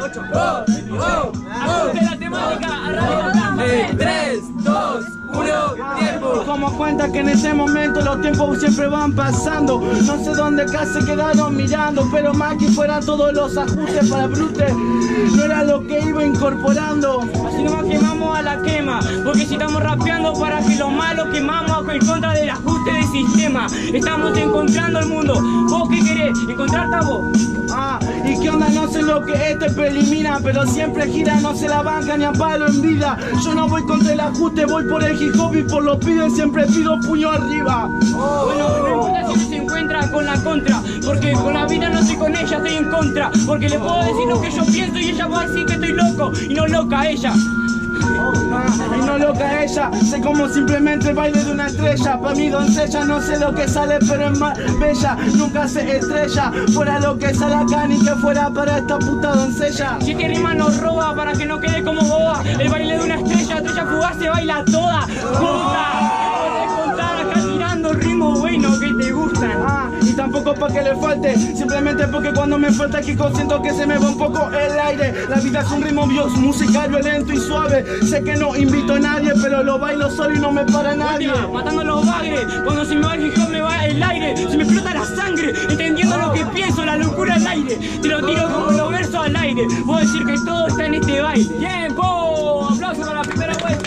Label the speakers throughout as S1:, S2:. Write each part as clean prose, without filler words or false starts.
S1: Ajuste la temática, arranca. 3, 2, 1, tiempo.
S2: Como cuenta que en ese momento los tiempos siempre van pasando. No sé dónde casi quedaron mirando, pero más que fueran todos los ajustes para Brute, no era lo que iba incorporando.
S1: Así nomás quemamos a la quema, porque si estamos rapeando para que lo malo quemamos en contra del ajuste del sistema. Estamos encontrando el mundo. ¿Vos qué querés? ¿Encontrarte a vos?
S2: ¿Y qué onda? No sé lo que este elimina, pero siempre gira, no se la banca ni a palo en vida. Yo no voy contra el ajuste, voy por el hip hop y por los pibes siempre pido puño arriba.
S1: Bueno, no importa si se encuentra con la contra, porque con la vida no estoy con ella, estoy en contra. Porque le puedo decir lo que yo pienso y ella va a decir que estoy loco y no loca ella.
S2: Y no loca ella, sé como simplemente el baile de una estrella. Pa' mi doncella no sé lo que sale, pero es más bella. Nunca se estrella, fuera lo que sale acá ni que fuera para esta puta doncella.
S1: Si este rima nos roba para que no quede como boba, el baile de una estrella fugaz se baila toda. ¡Puta! Puedes contar acá tirando ritmos buenos que te gustan.
S2: Y tampoco pa' que le falte, simplemente porque cuando me falta Kiko siento que se me va un poco el aire. La vida es un ritmo musical, violento y suave. Sé que no invito a nadie, pero lo bailo solo y no me para nadie.
S1: Matando los bagres, cuando se me va el hip hop me va el aire. Se me explota la sangre, entendiendo lo que pienso, la locura al aire. Te lo tiro como los versos al aire. Puedo decir que todo está en este baile. ¡Tiempo! ¡Aplauso para la primera vuelta!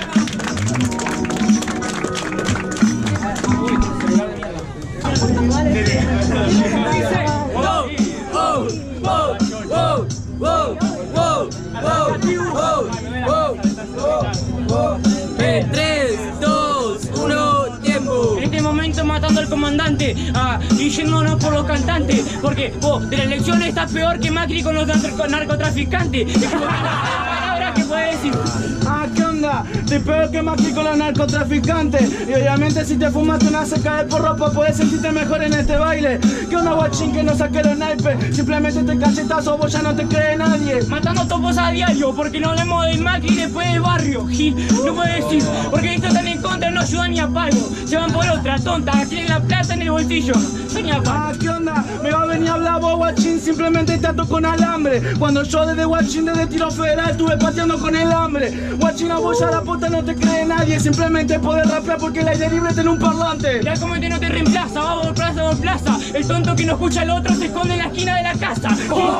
S1: En 3, 2, 1, tiempo. En este momento matando al comandante y yéndonos por los cantantes, porque vos de la elección estás peor que Macri con los narcotraficantes. Es como palabras que puedes decir.
S2: ¿Qué onda? Estoy peor que Macri con los narcotraficantes. Y obviamente si te fumaste una seca de porro puedes sentirte mejor en este baile. ¿Qué onda, guachín, que no saqué los naipes? Simplemente te cachetazo, vos ya no te cree nadie.
S1: Matando topos a diario, porque no hablemos de Macri después del barrio. Gil, no puedes decir, porque estos están en contra, no ayudan ni a palo. Se van por otra tonta, tienen la plata en el bolsillo. Yo ni a palo.
S2: ¿Qué onda? Me va a venir a hablar vos, guachín, simplemente te ato con alambre. Cuando yo desde guachín, desde tiro federal, estuve pateando con el hambre. Guachín, a vos ya la puta no te cree nadie, simplemente podés rapear porque el aire libre tiene un parlante.
S1: Ya como no te reemplaza, va por plaza, el tonto que no escucha al otro se esconde en la esquina de la casa.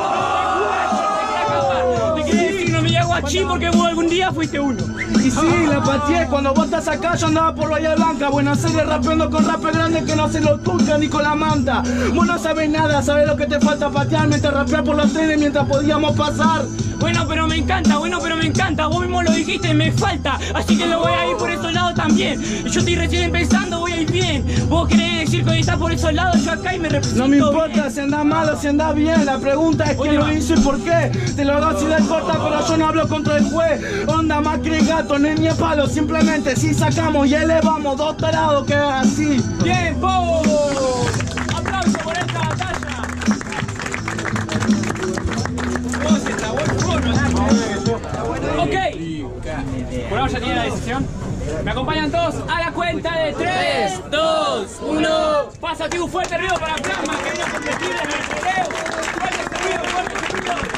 S1: Te quiere decir no me llamo guachín porque vos algún día fuiste uno.
S2: Y sí, la pateé, cuando vos estás acá yo andaba por Bahía Blanca, Buenos Aires rapeando con rapes grandes que no se lo turcan ni con la manta. Vos no sabés nada, sabés lo que te falta patear, mientras rapear por los trenes mientras podíamos pasar.
S1: Bueno, pero me encanta, vos mismo lo dijiste, me falta, así que lo voy a ir por esos lados también. Yo estoy recién empezando, voy a ir bien. Vos querés decir que estás por esos lados, yo acá y me represento.
S2: No me importa bien. Si andás mal o si andás bien, la pregunta es quién lo hizo y por qué. Te lo hago así de corta, pero yo no hablo contra el juez. Onda, Macri, gato, no es ni a palo, simplemente si sacamos y elevamos dos tarados que es así.
S1: ¡Tiempo! ¡Aplauso por esta batalla! Ok, por ahora ya tiene la decisión. ¿Me acompañan todos a la cuenta de 3, 2, 1? Pasa, tío, un fuerte ruido para Plasma que viene a competir en el video. Fuerte ruido, fuerte ruido.